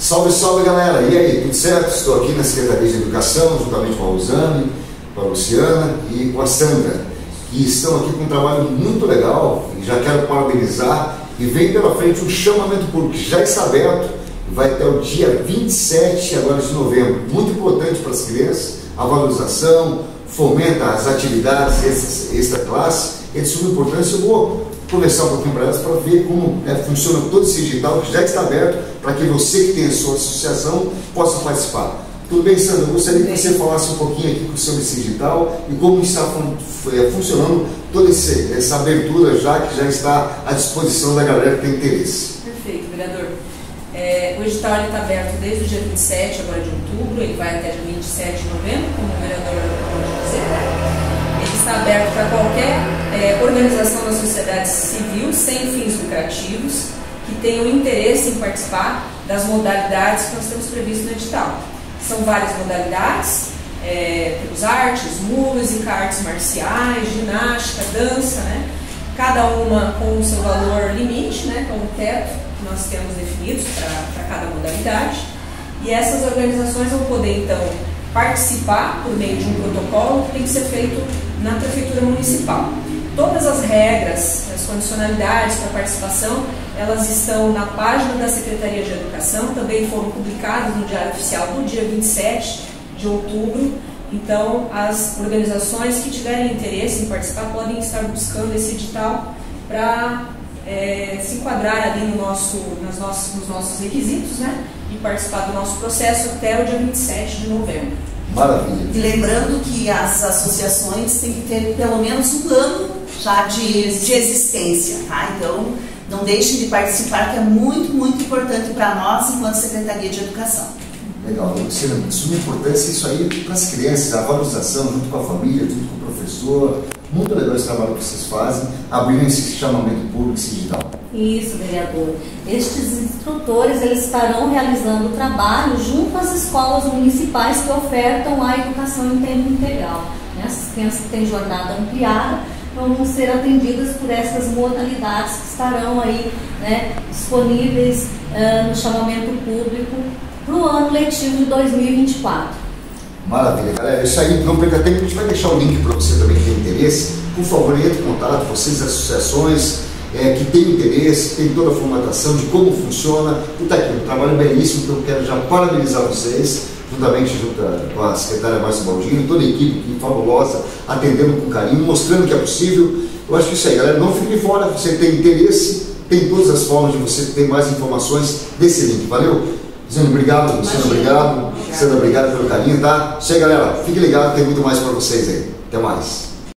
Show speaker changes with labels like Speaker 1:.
Speaker 1: Salve, salve galera! E aí, tudo certo? Estou aqui na Secretaria de Educação, juntamente com a Rosane, com a Luciana e com a Sandra, que estão aqui com um trabalho muito legal e já quero parabenizar. E vem pela frente um chamamento público que já está aberto, vai até o dia 27 agora de novembro. Muito importante para as crianças, a valorização, fomenta as atividades extra-classe, é de suma importância. Eu vou conversar um pouquinho para elas para ver como funciona todo esse digital, que já está aberto, para que você que tem a sua associação possa participar. Tudo bem, Sandra? Eu gostaria que você falasse um pouquinho aqui sobre esse digital e como está funcionando toda essa abertura que já está à disposição da galera que tem interesse.
Speaker 2: Perfeito, vereador. O edital está aberto desde o dia 27 agora de outubro, ele vai até dia 27 de novembro, como o vereador acabou de dizer. Ele está aberto para qualquer organização da sociedade civil sem fins lucrativos que tenham interesse em participar das modalidades que nós temos previsto no edital. São várias modalidades, temos artes, música, artes marciais, ginástica, dança, né? Cada uma com o seu valor limite, né? Com o teto que nós temos definidos para cada modalidade. E essas organizações vão poder, então, participar por meio de um protocolo que tem que ser feito na Prefeitura Municipal. Todas as regras, as condicionalidades para participação, elas estão na página da Secretaria de Educação, também foram publicadas no Diário Oficial do dia 27 de outubro. Então, as organizações que tiverem interesse em participar podem estar buscando esse edital para se enquadrar ali nos nossos requisitos, né? E participar do nosso processo até o dia 27 de novembro.
Speaker 1: Maravilha.
Speaker 3: E lembrando que as associações têm que ter pelo menos um ano já de existência, tá? Então, não deixem de participar, que é muito, muito importante para nós enquanto Secretaria de Educação.
Speaker 1: Legal, Luciana, de suma importância isso aí para as crianças, a valorização junto com a família, junto com o professor. Muito legal esse trabalho que vocês fazem, abrindo esse chamamento público, esse digital.
Speaker 4: Isso, vereador. Estes instrutores, eles estarão realizando o trabalho junto às escolas municipais que ofertam a educação em tempo integral. As crianças que têm jornada ampliada vão ser atendidas por essas modalidades que estarão aí, né, disponíveis no chamamento público para o ano letivo de 2024.
Speaker 1: Maravilha, galera. Isso aí, não perca tempo, a gente vai deixar o link para você também que tem interesse. Por favor, entre em contato, vocês, associações que têm interesse, tem toda a formatação de como funciona. E está aqui, um trabalho belíssimo que eu quero já parabenizar vocês, juntamente com a secretária Márcia Baldini, toda a equipe aqui, fabulosa, atendendo com carinho, mostrando que é possível. Eu acho que isso aí, galera, não fique fora, você tem interesse, tem todas as formas de você ter mais informações desse link. Valeu? Luciano, obrigado. Luciano, obrigado. Sandra, obrigado pelo carinho, tá? Isso aí, galera. Fique ligado, tem muito mais para vocês aí. Até mais.